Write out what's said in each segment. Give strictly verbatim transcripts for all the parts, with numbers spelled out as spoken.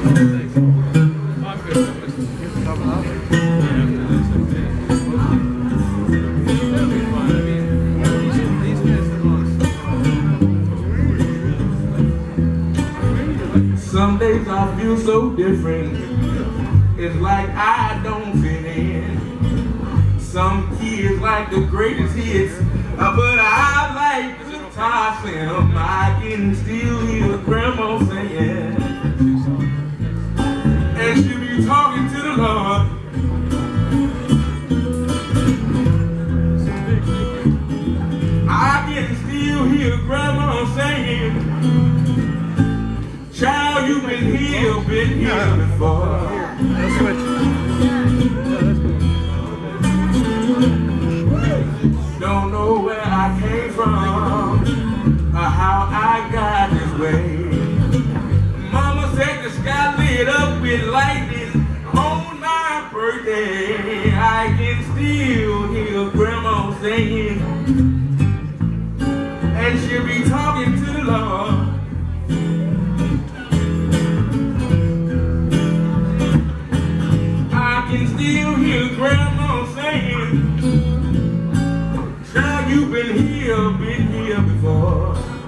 Some days I feel so different. It's like I don't fit in. Some kids like the greatest hits, uh, but I like the guitar slim. I can still hear grandma saying, and she be talking to the Lord. I can still hear grandma saying, child, you've been here, been here before. Don't know where I came from or how I got this way. Mama said the sky lit up with lightning on my birthday. I can still hear grandma saying, and she'll be talking to the Lord. I can still hear grandma saying, child, you've been here, been here before.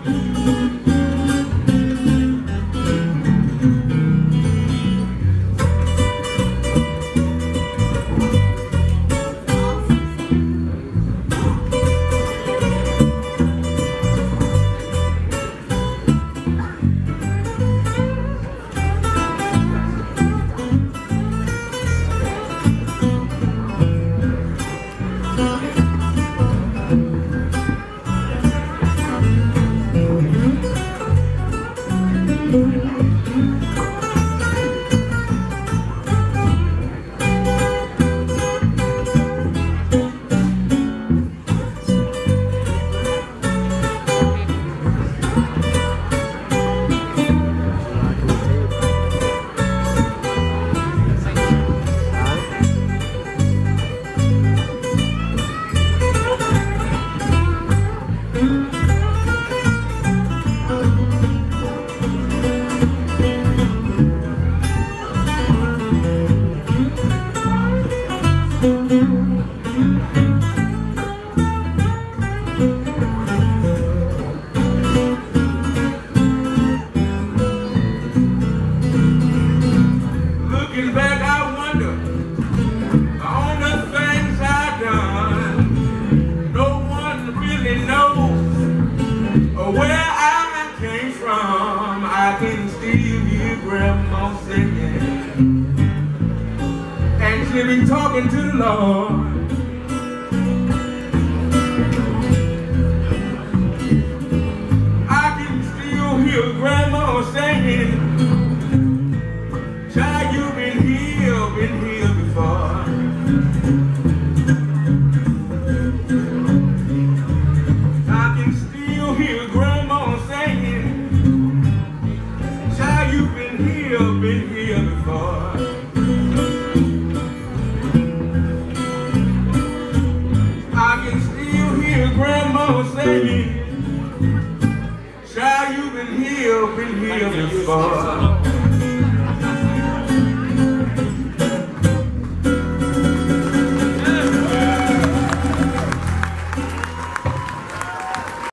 I can still hear grandma singing, and she be talking to the Lord. I can still hear grandma singing, child, you've been here, been here before. I can still hear grandma singing, you've been here, been here before. I can still hear grandma saying, child, you've been here, been here before.